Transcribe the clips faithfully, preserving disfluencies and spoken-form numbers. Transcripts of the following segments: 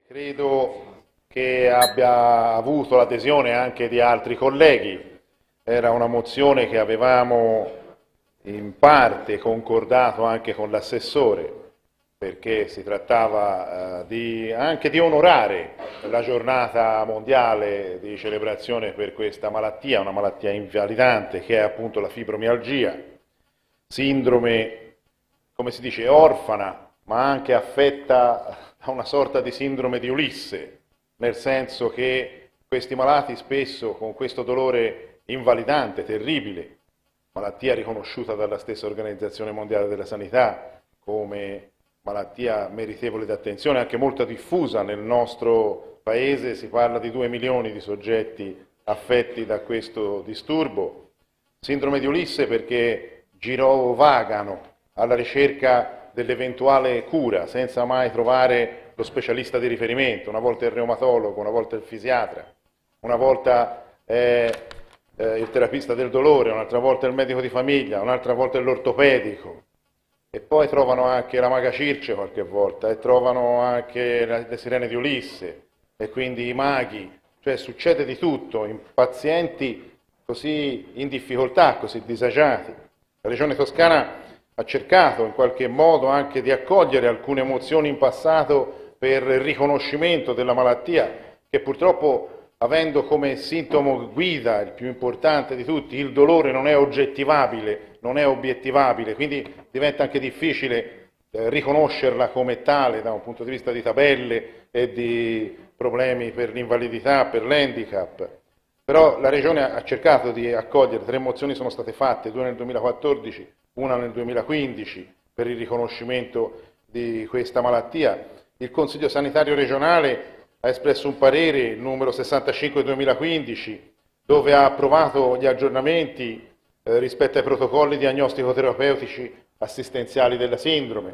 Credo che abbia avuto l'adesione anche di altri colleghi. Era una mozione che avevamo in parte concordato anche con l'assessore, perché si trattava eh, di, anche di onorare la giornata mondiale di celebrazione per questa malattia, una malattia invalidante che è appunto la fibromialgia, sindrome, come si dice, orfana, ma anche affetta da una sorta di sindrome di Ulisse, nel senso che questi malati spesso con questo dolore invalidante, terribile, malattia riconosciuta dalla stessa Organizzazione Mondiale della Sanità come malattia meritevole di attenzione, anche molto diffusa nel nostro Paese, si parla di due milioni di soggetti affetti da questo disturbo. Sindrome di Ulisse perché girovagano alla ricerca dell'eventuale cura senza mai trovare lo specialista di riferimento, una volta il reumatologo, una volta il fisiatra, una volta eh, eh, il terapista del dolore, un'altra volta il medico di famiglia, un'altra volta l'ortopedico, e poi trovano anche la maga Circe qualche volta, e trovano anche le sirene di Ulisse, e quindi i maghi, cioè succede di tutto in pazienti così in difficoltà, così disagiati. La Regione Toscana ha cercato in qualche modo anche di accogliere alcune emozioni in passato per il riconoscimento della malattia, che purtroppo, avendo come sintomo guida il più importante di tutti, il dolore non è oggettivabile, non è obiettivabile, quindi diventa anche difficile eh, riconoscerla come tale da un punto di vista di tabelle e di problemi per l'invalidità, per l'handicap. Però la Regione ha cercato di accogliere, tre mozioni sono state fatte, due nel duemilaquattordici, una nel duemilaquindici, per il riconoscimento di questa malattia. Il Consiglio Sanitario Regionale ha espresso un parere, il numero sessantacinque duemilaquindici, dove ha approvato gli aggiornamenti eh, rispetto ai protocolli diagnostico-terapeutici assistenziali della sindrome.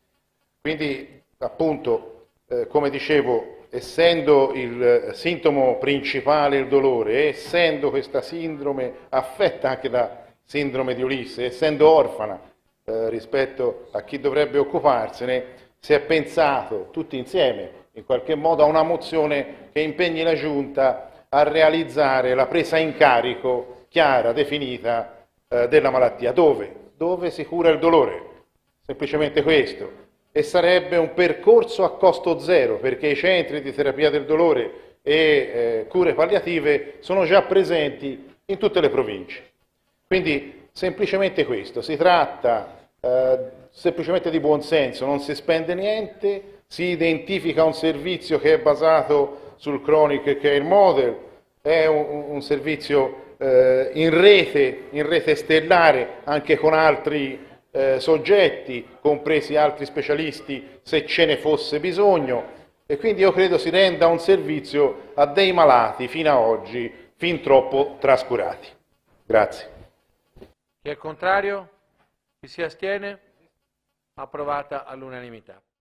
Quindi, appunto, eh, come dicevo, essendo il sintomo principale il dolore, essendo questa sindrome affetta anche da sindrome di Ulisse, essendo orfana eh, rispetto a chi dovrebbe occuparsene, si è pensato tutti insieme in qualche modo a una mozione che impegni la Giunta a realizzare la presa in carico chiara, definita eh, della malattia. Dove? Dove si cura il dolore, semplicemente questo. E sarebbe un percorso a costo zero, perché i centri di terapia del dolore e eh, cure palliative sono già presenti in tutte le province. Quindi semplicemente questo, si tratta eh, semplicemente di buonsenso, non si spende niente, si identifica un servizio che è basato sul Chronic Care Model, è un, un servizio eh, in rete, in rete stellare, anche con altri Eh, soggetti, compresi altri specialisti se ce ne fosse bisogno, e quindi io credo si renda un servizio a dei malati fino ad oggi fin troppo trascurati. Grazie. Chi è contrario? Chi si astiene? Approvata all'unanimità.